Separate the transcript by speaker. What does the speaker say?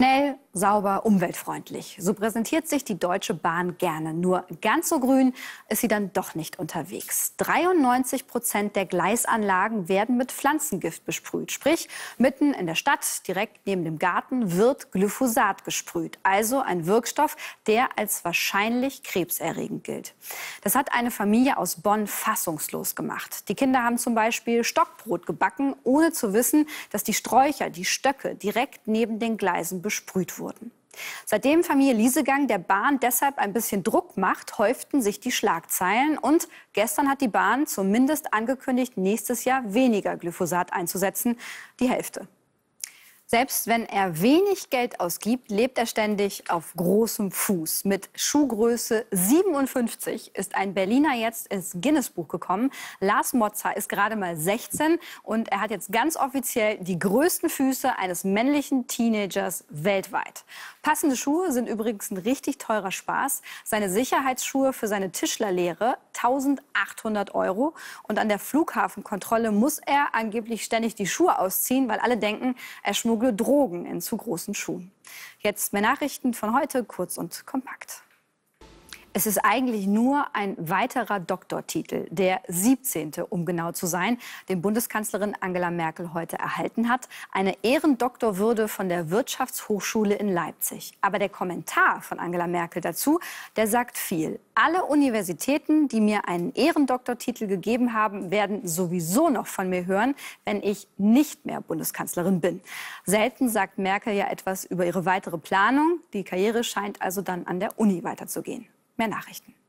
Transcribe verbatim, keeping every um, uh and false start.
Speaker 1: Schnell, sauber, umweltfreundlich. So präsentiert sich die Deutsche Bahn gerne. Nur ganz so grün ist sie dann doch nicht unterwegs. dreiundneunzig Prozent der Gleisanlagen werden mit Pflanzengift besprüht. Sprich, mitten in der Stadt, direkt neben dem Garten, wird Glyphosat gesprüht. Also ein Wirkstoff, der als wahrscheinlich krebserregend gilt. Das hat eine Familie aus Bonn fassungslos gemacht. Die Kinder haben zum Beispiel Stockbrot gebacken, ohne zu wissen, dass die Sträucher, die Stöcke, direkt neben den Gleisen besprüht wurden. Seitdem Familie Liesegang der Bahn deshalb ein bisschen Druck macht, häuften sich die Schlagzeilen. Und gestern hat die Bahn zumindest angekündigt, nächstes Jahr weniger Glyphosat einzusetzen, die Hälfte. Selbst wenn er wenig Geld ausgibt, lebt er ständig auf großem Fuß. Mit Schuhgröße siebenundfünfzig ist ein Berliner jetzt ins Guinness-Buch gekommen. Lars Motzer ist gerade mal sechzehn und er hat jetzt ganz offiziell die größten Füße eines männlichen Teenagers weltweit. Passende Schuhe sind übrigens ein richtig teurer Spaß. Seine Sicherheitsschuhe für seine Tischlerlehre eintausendachthundert Euro. Und an der Flughafenkontrolle muss er angeblich ständig die Schuhe ausziehen, weil alle denken, er schmuggelt Drogen in zu großen Schuhen. Jetzt mehr Nachrichten von heute, kurz und kompakt. Es ist eigentlich nur ein weiterer Doktortitel, der siebzehnte, um genau zu sein, den Bundeskanzlerin Angela Merkel heute erhalten hat. Eine Ehrendoktorwürde von der Wirtschaftshochschule in Leipzig. Aber der Kommentar von Angela Merkel dazu, der sagt viel. Alle Universitäten, die mir einen Ehrendoktortitel gegeben haben, werden sowieso noch von mir hören, wenn ich nicht mehr Bundeskanzlerin bin. Selten sagt Merkel ja etwas über ihre weitere Planung. Die Karriere scheint also dann an der Uni weiterzugehen. Mehr Nachrichten.